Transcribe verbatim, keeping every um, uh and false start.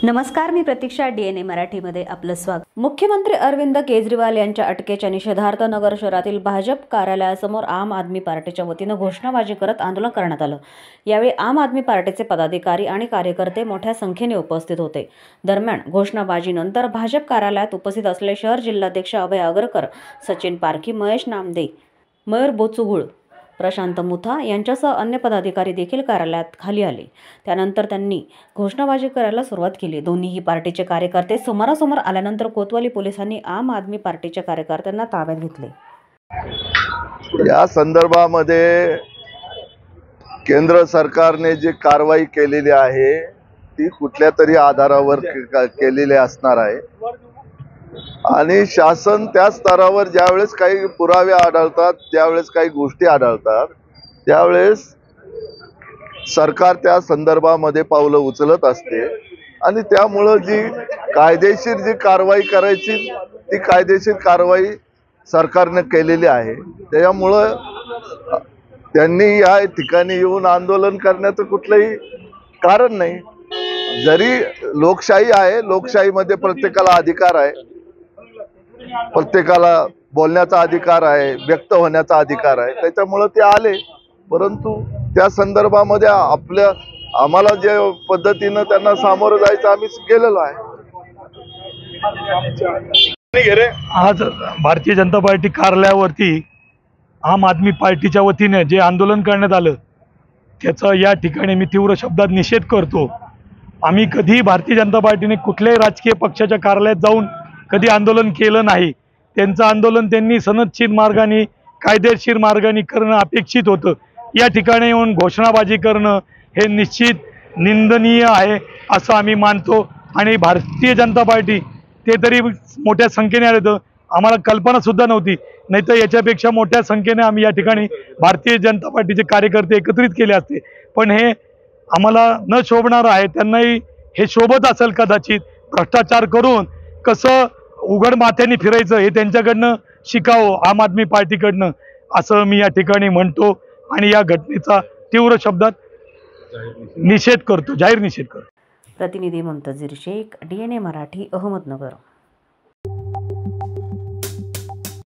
नमस्कार, मी प्रतीक्षा. डीएनए मराठीमध्ये आपलं स्वागत. मुख्यमंत्री अरविंद केजरीवाल यांच्या अटकेच्या निषेधार्थ नगर शहरातील भाजप कार्यालयासमोर आम आदमी पार्टीच्या वतीनं घोषणाबाजी करत आंदोलन करण्यात आलं. यावेळी आम आदमी पार्टीचे पदाधिकारी आणि कार्यकर्ते मोठ्या संख्येने उपस्थित होते. दरम्यान घोषणाबाजीनंतर भाजप कार्यालयात उपस्थित असलेले शहर जिल्हाध्यक्ष अभय अग्रकर, सचिन पारखी, महेश नामदे, मयूर बोचुगुळ, प्रशांत मुथा यांच्यासह अन्य पदाधिकारी देखील कार्यालयात खाली आले. त्यानंतर त्यांनी घोषणाबाजी करायला सुरुवात केली. दोन्हीही पार्टीचे कार्यकर्ते समोरासमोर आल्यानंतर कोतवाली पोलिसांनी आम आदमी पार्टीच्या कार्यकर्त्यांना ताब्यात घेतले. या संदर्भामध्ये केंद्र सरकारने जी कारवाई केलेली आहे ती कुठल्या तरी आधारावर केलेली असणार आहे आणि शासन त्या स्तरावर ज्यावेळेस काही पुरावे आढळतात, ज्यावेळेस काही गोष्टी आढळतात, त्यावेळेस सरकार त्या संदर्भामध्ये पावलं उचलत असते आणि त्यामुळं जी कायदेशीर जी कारवाई करायची ती कायदेशीर कारवाई सरकारने केलेली आहे. त्यामुळं त्यांनी या ठिकाणी येऊन आंदोलन करण्याचं कुठलंही कारण नाही. जरी लोकशाही आहे, लोकशाहीमध्ये प्रत्येकाला अधिकार आहे, प्रत्येकाला बोलण्याचा अधिकार आहे, व्यक्त होण्याचा अधिकार आहे, त्याच्यामुळे ते आले. परंतु त्या संदर्भामध्ये आपल्या आम्हाला जे पद्धतीनं त्यांना सामोरं जायचं आम्ही गेलेलो आहे. आज भारतीय जनता पार्टी कार्यालयावरती आम आदमी पार्टीच्या वतीने जे आंदोलन करण्यात आलं त्याचा या ठिकाणी मी तीव्र शब्दात निषेध करतो. आम्ही कधी भारतीय जनता पार्टीने कुठल्याही राजकीय पक्षाच्या कार्यालयात जाऊन कधी आंदोलन केलं नाही. त्यांचं आंदोलन त्यांनी सनदशीर मार्गाने, कायदेशीर मार्गाने करणं अपेक्षित होतं. या ठिकाणी येऊन घोषणाबाजी करणं हे निश्चित निंदनीय आहे असं आम्ही मानतो. आणि भारतीय जनता पार्टी ते तरी मोठ्या संख्येने आले तर आम्हाला कल्पनासुद्धा नव्हती, नाही तर याच्यापेक्षा मोठ्या संख्येने आम्ही या ठिकाणी भारतीय जनता पार्टीचे कार्यकर्ते एकत्रित केले असते. पण हे आम्हाला न शोभणारं आहे. त्यांनाही हे शोभत असेल कदाचित. भ्रष्टाचार करून कसं उघड माथ्याने फिरायचं हे त्यांच्याकडनं शिकावं, आम आदमी पार्टीकडनं, असं मी या ठिकाणी म्हणतो आणि या घटनेचा तीव्र शब्दात निषेध करतो, जाहीर निषेध करतो. प्रतिनिधी मुंतजीर शेख, डीएनए मराठी, अहमदनगर.